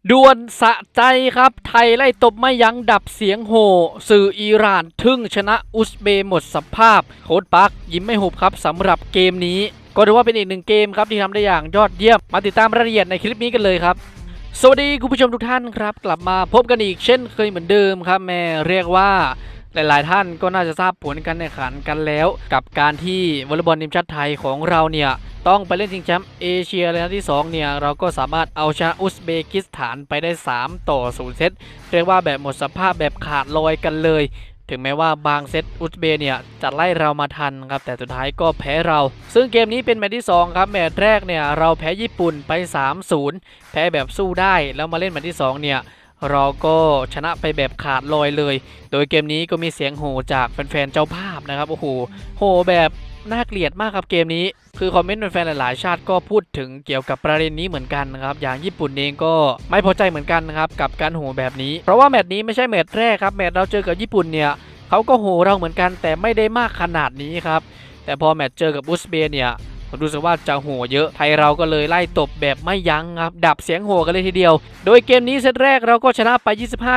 ด่วนสะใจครับไทยไล่ตบไม่ยั้งดับเสียงโห่สื่ออิหร่านทึ่งชนะอุซเบย์หมดสภาพโค้ชปักยิ้มไม่หุบครับสำหรับเกมนี้ก็ถือว่าเป็นอีกหนึ่งเกมครับที่ทำได้อย่างยอดเยี่ยมมาติดตามรายละเอียดในคลิปนี้กันเลยครับสวัสดีคุณผู้ชมทุกท่านครับกลับมาพบกันอีกเช่นเคยเหมือนเดิมครับแม่เรียกว่าหลายๆท่านก็น่าจะทราบผลการแข่งขันกันแล้วกับการที่วอลเลย์บอลทีมชาติไทยของเราเนี่ยต้องไปเล่นชิงแชมป์เอเชียในนัดที่2เนี่ยเราก็สามารถเอาชนะอุซเบกิสถานไปได้3-0เซตเรียกว่าแบบหมดสภาพแบบขาดลอยกันเลยถึงแม้ว่าบางเซตอุซเบย์เนี่ยจะไล่เรามาทันครับแต่สุดท้ายก็แพ้เราซึ่งเกมนี้เป็นแมตช์ที่2ครับแมตช์แรกเนี่ยเราแพ้ญี่ปุ่นไป3-0แพ้แบบสู้ได้แล้วมาเล่นแมตช์ที่2เนี่ยเราก็ชนะไปแบบขาดลอยเลยโดยเกมนี้ก็มีเสียงโห่จากแฟนๆเจ้าภาพนะครับโอ้โหโห่แบบน่าเกลียดมากครับเกมนี้คือคอมเมนต์แฟนๆหลายๆชาติก็พูดถึงเกี่ยวกับประเด็นนี้เหมือนกันนะครับอย่างญี่ปุ่นเองก็ไม่พอใจเหมือนกันนะครับกับการโห่แบบนี้เพราะว่าแมตช์นี้ไม่ใช่แมตช์แรกครับแมตช์เราเจอกับญี่ปุ่นเนี่ยเขาก็โห่เราเหมือนกันแต่ไม่ได้มากขนาดนี้ครับแต่พอแมตช์เจอกับอุซเบย์เนี่ยรู้สึกว่าจะโหเยอะไทยเราก็เลยไล่ตบแบบไม่ยั้งครับดับเสียงโห่กันเลยทีเดียวโดยเกมนี้เซตแรกเราก็ชนะไป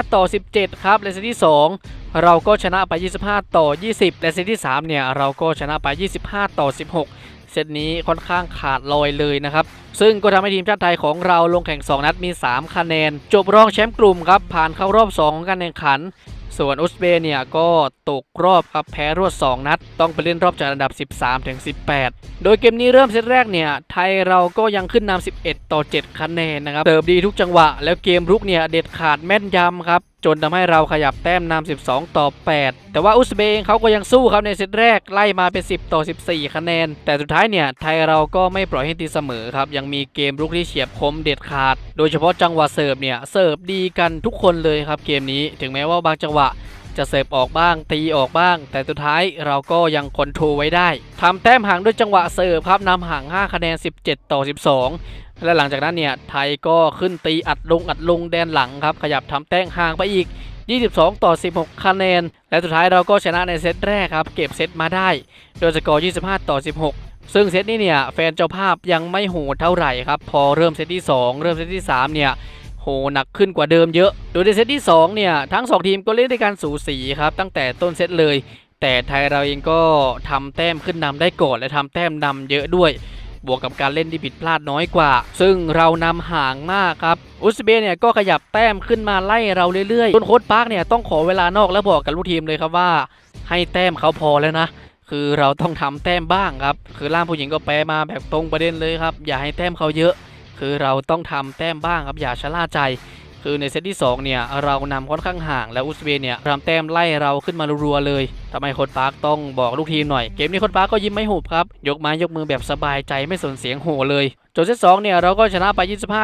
25-17ครับและเซตที่2เราก็ชนะไป25-20และเซตที่3เนี่ยเราก็ชนะไป25-16เซตนี้ค่อนข้างขาดลอยเลยนะครับซึ่งก็ทำให้ทีมชาติไทยของเราลงแข่ง2นัดมี3คะแนนจบรองแชมป์กลุ่มครับผ่านเข้ารอบ2ของการแข่งขันส่วนอุซเบย์เนี่ยก็ตกรอบครับแพ้รวด2นัดต้องไปเล่นรอบจากอันดับ13-18โดยเกมนี้เริ่มเซตแรกเนี่ยไทยเราก็ยังขึ้นนำ11-7คะแนนนะครับเติบดีทุกจังหวะแล้วเกมรุกเนี่ยเด็ดขาดแม่นยำครับจนทำให้เราขยับแต้มนำ12-8แต่ว่าอุซเบย์เองเขาก็ยังสู้ครับในเซตแรกไล่มาเป็น10-14คะแนนแต่สุดท้ายเนี่ยไทยเราก็ไม่ปล่อยให้ตีเสมอครับยังมีเกมรุกที่เฉียบคมเด็ดขาดโดยเฉพาะจังหวะเสิร์ฟเนี่ยเสิร์ฟดีกันทุกคนเลยครับเกมนี้ถึงแม้ว่าบางจังหวะจะเสิร์ฟออกบ้างตีออกบ้างแต่สุดท้ายเราก็ยังคอนโทรลไว้ได้ทำแต้มห่างด้วยจังหวะเสิร์ฟครับนำห่าง5คะแนน17-12และหลังจากนั้นเนี่ยไทยก็ขึ้นตีอัดลงแดนหลังครับขยับทำแต้มห่างไปอีก22-16คะแนนและสุดท้ายเราก็ชนะในเซตแรกครับเก็บเซตมาได้โดยสกอร์25-16ซึ่งเซตนี้เนี่ยแฟนเจ้าภาพยังไม่โหดเท่าไหร่ครับพอเริ่มเซตที่2เริ่มเซตที่3เนี่ยโหหนักขึ้นกว่าเดิมเยอะโดยในเซตที่2เนี่ยทั้ง2ทีมก็เล่นด้วยกันสูสีครับตั้งแต่ต้นเซตเลยแต่ไทยเราเองก็ทำแต้มขึ้นนำได้ก่อนและทำแต้มนำเยอะด้วยบวกกับการเล่นที่ผิดพลาดน้อยกว่าซึ่งเรานำห่างมากครับอุซเบย์เนี่ยก็ขยับแต้มขึ้นมาไล่เราเรื่อยๆจนโค้ชปาร์คเนี่ยต้องขอเวลานอกแล้วบอกกับลูกทีมเลยครับว่าให้แต้มเขาพอแล้วนะคือเราต้องทำแต้มบ้างครับคือล่ามผู้หญิงก็แปลมาแบบตรงประเด็นเลยครับอย่าให้แต้มเขาเยอะคือเราต้องทำแต้มบ้างครับอย่าชะล่าใจคือในเซตที่2เนี่ยเรานำค่อนข้างห่างแล้วอุซเบย์เนี่ยทำแต้มไล่เราขึ้นมารัวๆเลยทำไมโค้ชปาร์คต้องบอกลูกทีมหน่อยเกมนี้โค้ชปาร์คก็ยิ้มไม่หุบครับยกไม้ยกมือแบบสบายใจไม่สนเสียงโห่เลยจนเซต2เนี่ยเราก็ชนะไป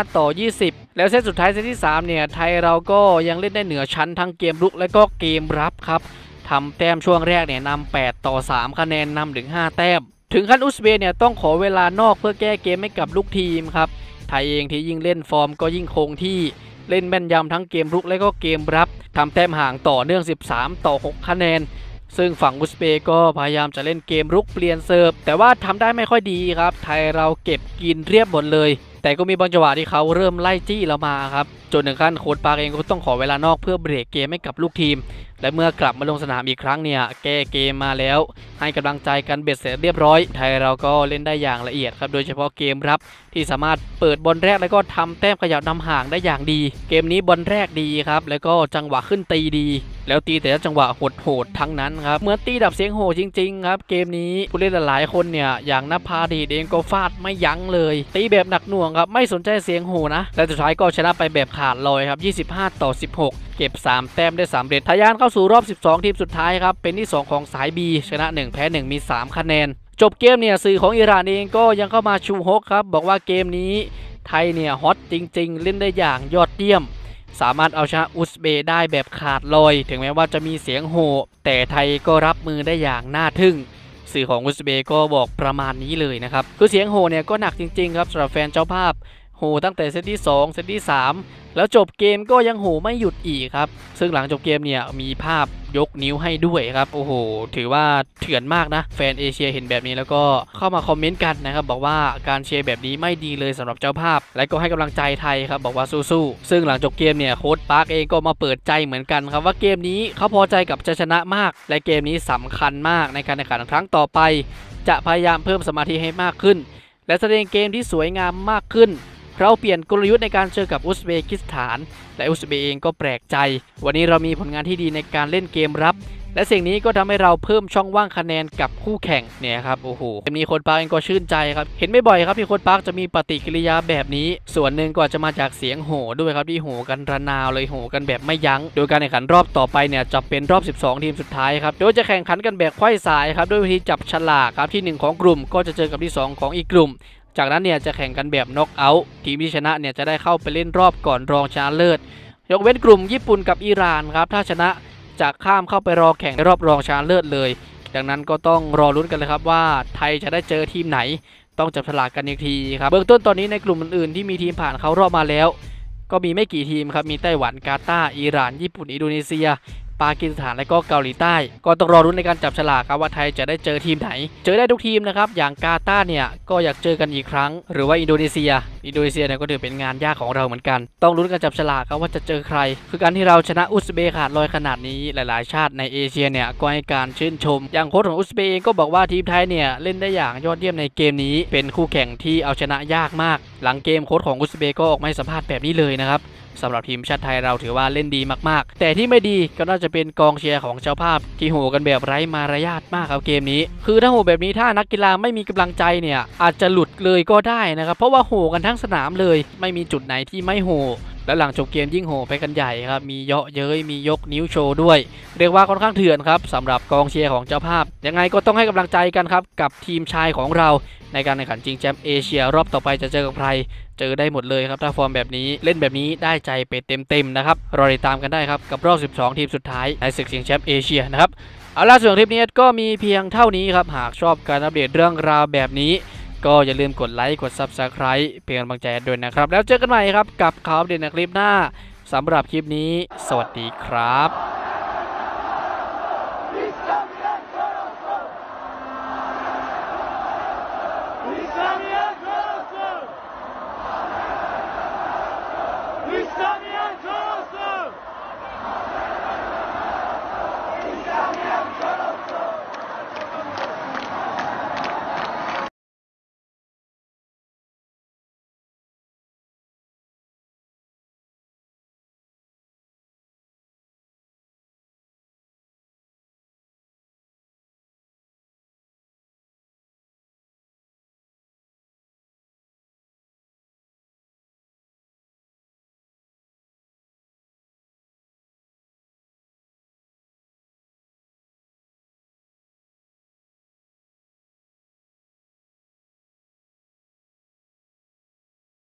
25-20แล้วเซตสุดท้ายเซตที่3เนี่ยไทยเราก็ยังเล่นได้เหนือชั้นทั้งเกมรุกและก็เกมรับครับทำแต้มช่วงแรกเนี่ยนำ8-3คะแนนนำถึง5แต้มถึงขั้นอุซเบย์เนี่ยต้องขอเวลานอกเพื่อแก้เกมให้กับลูกทีมครับไทยเองที่ยิ่งเล่นฟอร์มก็ยิ่งคงที่เล่นแม่นยำทั้งเกมรุกและก็เกมรับทำแต้มห่างต่อเนื่อง13-6คะแนนซึ่งฝั่งอุซเบย์ก็พยายามจะเล่นเกมรุกเปลี่ยนเซิร์ฟแต่ว่าทำได้ไม่ค่อยดีครับไทยเราเก็บกินเรียบหมดเลยแต่ก็มีบางจังหวะที่เขาเริ่มไล่จี้เรามาครับจนถึงขั้นโค้ชปาร์คเองก็ต้องขอเวลานอกเพื่อเบรกเกมให้กับลูกทีมและเมื่อกลับมาลงสนามอีกครั้งเนี่ยแก้เกมมาแล้วให้กำลังใจกันเบ็ดเสร็จเรียบร้อยไทยเราก็เล่นได้อย่างละเอียดครับโดยเฉพาะเกมรับที่สามารถเปิดบอลแรกแล้วก็ทำแต้มขยับนำห่างได้อย่างดีเกมนี้บอลแรกดีครับแล้วก็จังหวะขึ้นตีดีแล้วตีแต่ละจังหวะโหดทั้งนั้นครับเหมือนตีดับเสียงโห่จริงๆครับเกมนี้ผู้เล่นหลายๆคนเนี่ยอย่างนภาดีเองก็ฟาดไม่ยั้งเลยตีแบบหนักหน่วงครับไม่สนใจเสียงโห่นะและสุดท้ายก็ชนะไปแบบขาดลอยครับ25-16เก็บ3แต้มได้สำเร็จทะยานเข้าสู่รอบ12ทีมสุดท้ายครับเป็นที่2ของสาย B ชนะ1แพ้1มี3คะแนนจบเกมเนี่ยสื่อของอิหร่านเองก็ยังเข้ามาชูฮกครับบอกว่าเกมนี้ไทยเนี่ยฮอตจริงๆเล่นได้อย่างยอดเยี่ยมสามารถเอาชนะอุซเบย์ได้แบบขาดลอยถึงแม้ว่าจะมีเสียงโห่แต่ไทยก็รับมือได้อย่างน่าทึ่งสื่อของอุซเบย์ก็บอกประมาณนี้เลยนะครับคือเสียงโห่เนี่ยก็หนักจริงๆครับสำหรับแฟนเจ้าภาพโหตั้งแต่เซตที่2เซตที่3แล้วจบเกมก็ยังโหไม่หยุดอีกครับซึ่งหลังจบเกมเนี่ยมีภาพยกนิ้วให้ด้วยครับโอ้โหถือว่าเถื่อนมากนะแฟนเอเชียเห็นแบบนี้แล้วก็เข้ามาคอมเมนต์กันนะครับบอกว่าการเชียร์แบบนี้ไม่ดีเลยสำหรับเจ้าภาพและก็ให้กำลังใจไทยครับบอกว่าสู้ๆซึ่งหลังจบเกมเนี่ยโค้ชปาร์คเองก็มาเปิดใจเหมือนกันครับว่าเกมนี้เขาพอใจกับชัยชนะมากและเกมนี้สำคัญมากในการแข่งขันครั้งต่อไปจะพยายามเพิ่มสมาธิให้มากขึ้นและแสดงเกมที่สวยงามมากขึ้นเราเปลี่ยนกลยุทธ์ในการเจอกับอุซเบกิสถานและอุซเบย์เองก็แปลกใจวันนี้เรามีผลงานที่ดีในการเล่นเกมรับและสิ่งนี้ก็ทำให้เราเพิ่มช่องว่างคะแนนกับคู่แข่งเนี่ยครับโอ้โหมีโค้ชปาร์คเองก็ชื่นใจครับเห็นไม่บ่อยครับที่โค้ชปาร์คจะมีปฏิกิริยาแบบนี้ส่วนหนึ่งก็จะมาจากเสียงโห่ด้วยครับที่โห่กันระนาวเลยโห่กันแบบไม่ยั้งโดยการแข่งขันรอบต่อไปเนี่ยจะเป็นรอบ12ทีมสุดท้ายครับโดยจะแข่งขันกันแบบไขว้สายครับด้วยวิธีจับฉลากครับที่1ของกลุ่มก็จะเจอกับที่2ของอีกกลุ่มจากนั้นเนี่ยจะแข่งกันแบบน็อกเอาท์ทีมที่ชนะเนี่ยจะได้เข้าไปเล่นรอบก่อนรองชนะเลิศยกเว้นกลุ่มญี่ปุ่นกับอิหร่านครับถ้าชนะจะข้ามเข้าไปรอแข่งในรอบรองชนะเลิศเลยดังนั้นก็ต้องรอลุ้นกันเลยครับว่าไทยจะได้เจอทีมไหนต้องจับฉลากกันอีกทีครับเบื้องต้นตอนนี้ในกลุ่มอื่นๆที่มีทีมผ่านเข้ารอบมาแล้วก็มีไม่กี่ทีมครับมีไต้หวันกาตาร์อิหร่านญี่ปุ่นอินโดนีเซียปากีสถานและก็เกาหลีใต้ก็ต้องรอรุ้นในการจับฉลากครับว่าไทยจะได้เจอทีมไหนเจอได้ทุกทีมนะครับอย่างกาตาร์เนี่ยก็อยากเจอกันอีกครั้งหรือว่าอินโดนีเซียเนี่ยก็ถือเป็นงานยากของเราเหมือนกันต้องลุ้นการจับฉลากครับว่าจะเจอใครคือการที่เราชนะอุซเบย์ขาดลอยขนาดนี้หลายๆชาติในเอเชียเนี่ยก็ให้การชื่นชมอย่างโค้ชของอุซเบย์เองก็บอกว่าทีมไทยเนี่ยเล่นได้อย่างยอดเยี่ยมในเกมนี้เป็นคู่แข่งที่เอาชนะยากมากหลังเกมโค้ชของอุซเบย์ก็ออกมาให้สัมภาษณ์แบบนี้เลยนะครับสำหรับทีมชาติไทยเราถือว่าเล่นดีมากๆแต่ที่ไม่ดีก็น่าจะเป็นกองเชียร์ของเจ้าภาพที่โห่กันแบบไร้มารยาทมากครับเกมนี้คือถ้าโห่แบบนี้ถ้านักกีฬาไม่มีกำลังใจเนี่ยอาจจะหลุดเลยก็ได้นะครับเพราะว่าโห่กันทั้งสนามเลยไม่มีจุดไหนที่ไม่โห่และหลังจบเกมยิ่งโห่ไปกันใหญ่ครับมีเยาะเย้ยมียกนิ้วโชว์ด้วยเรียกว่าค่อนข้างเถื่อนครับสำหรับกองเชียร์ของเจ้าภาพยังไงก็ต้องให้กำลังใจกันครับกับทีมชายของเราในการแข่งขันชิงแชมป์เอเชียรอบต่อไปจะเจอกับใครเจอได้หมดเลยครับถ้าฟอร์มแบบนี้เล่นแบบนี้ได้ใจไปเต็มๆนะครับรอติดตามกันได้ครับกับรอบ12ทีมสุดท้ายในศึกชิงแชมป์เอเชียนะครับเอาล่ะส่วนคลิปนี้ก็มีเพียงเท่านี้ครับหากชอบการอัปเดตเรื่องราวแบบนี้ก็อย่าลืมกดไลค์กด Subscribe เป็นกำลังใจด้วยนะครับแล้วเจอกันใหม่ครับกับข่าวอัปเดตในคลิปหน้าสำหรับคลิปนี้สวัสดีครับ